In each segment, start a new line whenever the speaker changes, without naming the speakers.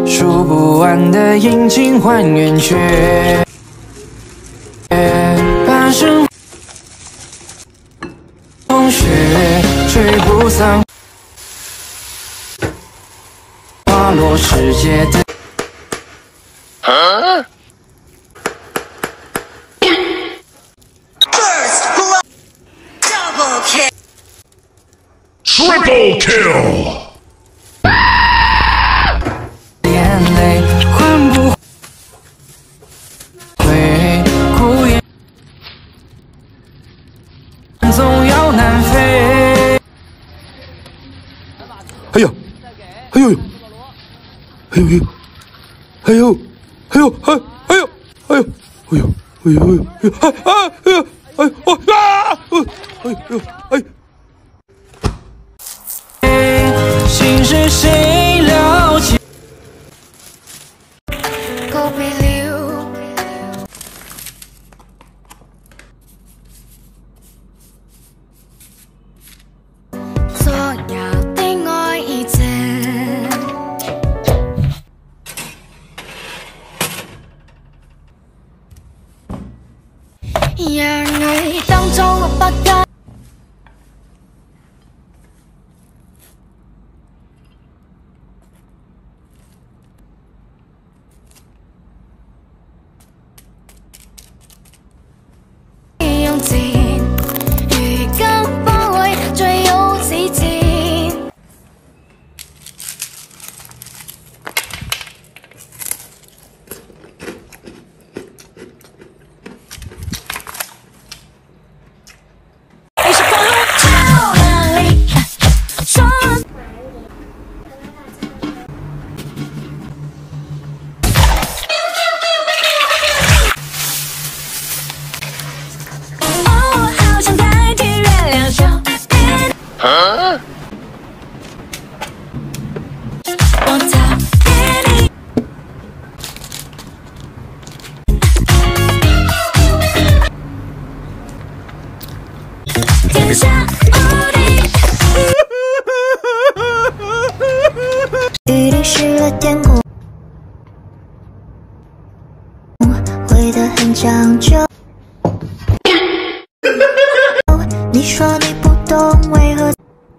数不完的阴晴换圆缺，半生风雪吹不散，花落世界的。
Triple kill！
眼泪换不回哭眼，总要南飞。
哎呀，哎呦呦，哎呦呦，哎呦，哎呦，哎呦，哎呦，哎呦，哎呦，哎呦，哎呦，哎呦，哎呦，啊！哎呦，哎。
心事谁了解？
告别了，所有的愛已靜，讓你當中不得。 天下无敌。一定失了天空，会得很讲究。你说你不懂，为何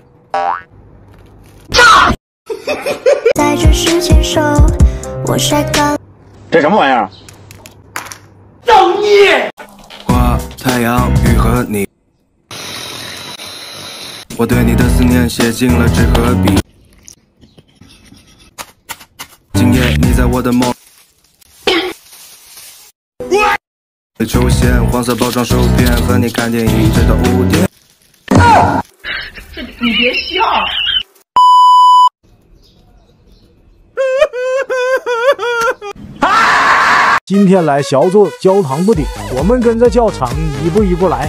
在这时牵手？我晒干。
这什么玩意儿？
造孽！
花、太阳、雨和你。 我对你的思念写进了纸和笔。今夜你在我的梦里出现，黄色包装薯片，和你看电影直到5点。
这你别笑。
今天来小做焦糖布丁，我们跟着教程一步一步来。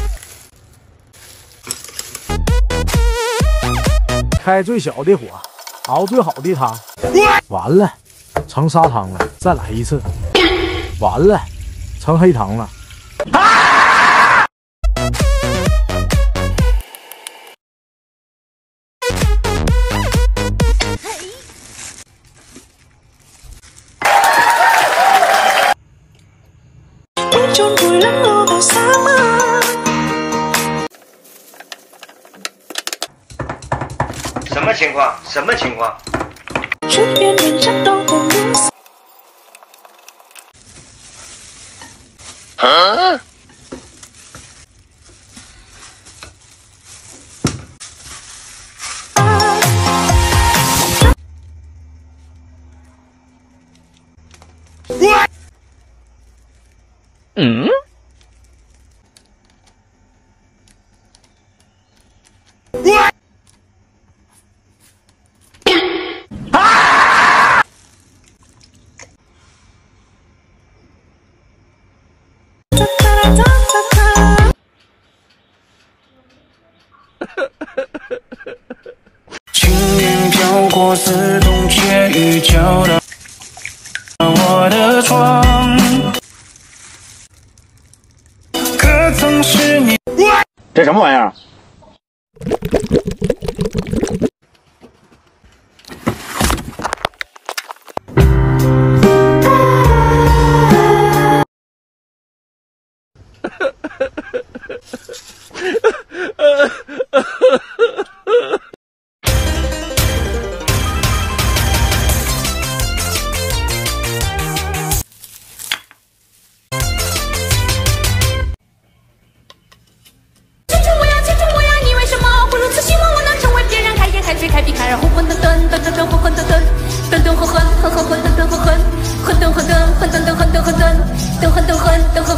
开最小的火，熬最好的汤。完了，成砂糖了，再来一次。完了，成黑糖了。
什么情况？什么情况？啊！嗯？
青云飘过似冬雪雨，敲打我的窗。可曾是你？
这什么玩意儿？
关灯和